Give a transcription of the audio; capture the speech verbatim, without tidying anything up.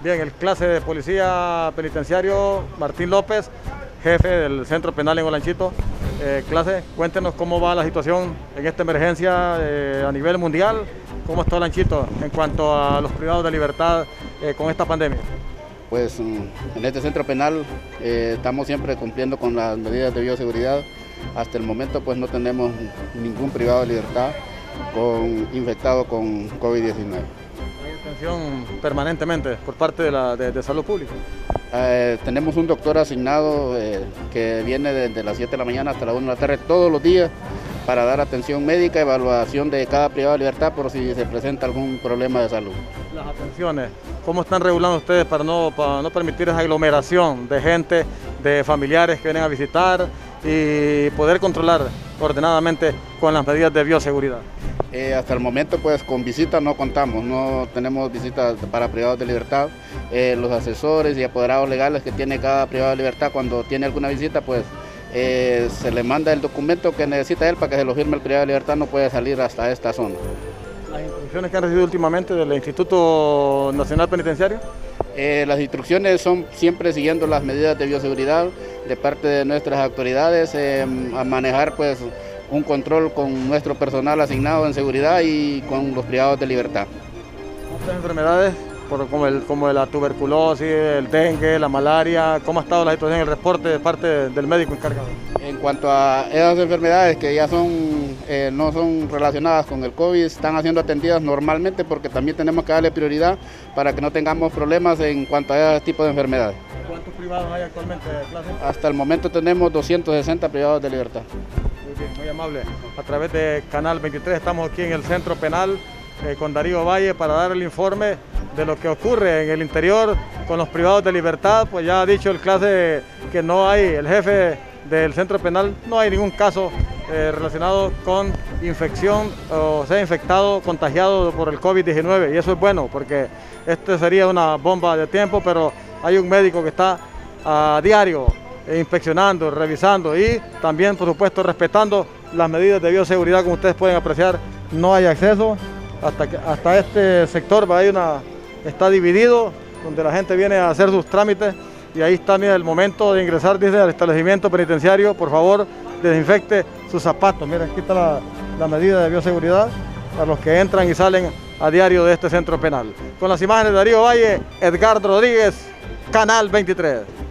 Bien, el clase de policía penitenciario Martín López, jefe del centro penal en Olanchito. Eh, clase, cuéntenos cómo va la situación en esta emergencia eh, a nivel mundial, cómo está Olanchito en cuanto a los privados de libertad eh, con esta pandemia. Pues en este centro penal eh, estamos siempre cumpliendo con las medidas de bioseguridad. Hasta el momento pues no tenemos ningún privado de libertad con, infectado con COVID diecinueve. ¿Hay atención permanentemente por parte de, la, de, de salud pública? Eh, tenemos un doctor asignado eh, que viene desde las siete de la mañana hasta las una de la tarde todos los días para dar atención médica, evaluación de cada privado de libertad por si se presenta algún problema de salud. Las atenciones, ¿cómo están regulando ustedes para no, para no permitir esa aglomeración de gente, de familiares que vienen a visitar y poder controlar ordenadamente con las medidas de bioseguridad? Eh, hasta el momento pues con visitas no contamos, no tenemos visitas para privados de libertad. Eh, los asesores y apoderados legales que tiene cada privado de libertad, cuando tiene alguna visita pues eh, se le manda el documento que necesita él para que se lo firme el privado de libertad, no puede salir hasta esta zona. ¿Las instrucciones que han recibido últimamente del Instituto Nacional Penitenciario? Eh, las instrucciones son siempre siguiendo las medidas de bioseguridad de parte de nuestras autoridades, eh, a manejar pues un control con nuestro personal asignado en seguridad y con los privados de libertad. ¿Otras enfermedades por, como, el, como la tuberculosis, el dengue, la malaria? ¿Cómo ha estado la situación en el reporte de parte del médico encargado? En cuanto a esas enfermedades que ya son, eh, no son relacionadas con el COVID, están siendo atendidas normalmente porque también tenemos que darle prioridad para que no tengamos problemas en cuanto a ese tipo de enfermedades. ¿Cuántos privados hay actualmente, clase? Hasta el momento tenemos doscientos sesenta privados de libertad. Muy bien, muy amable. A través de Canal veintitrés estamos aquí en el centro penal eh, con Darío Valle para dar el informe de lo que ocurre en el interior con los privados de libertad. Pues ya ha dicho el clase que no hay, el jefe del centro penal, no hay ningún caso eh, relacionado con infección o sea infectado, contagiado por el COVID diecinueve, y eso es bueno porque este sería una bomba de tiempo, pero hay un médico que está a diario inspeccionando, revisando y también por supuesto respetando las medidas de bioseguridad. Como ustedes pueden apreciar, no hay acceso hasta, que, hasta este sector, hay una, está dividido donde la gente viene a hacer sus trámites. Y ahí está, mira, el momento de ingresar, dice, al establecimiento penitenciario. Por favor, desinfecte sus zapatos. Mira, aquí está la, la medida de bioseguridad para los que entran y salen a diario de este centro penal. Con las imágenes de Darío Valle, Edgar Rodríguez, Canal veintitrés.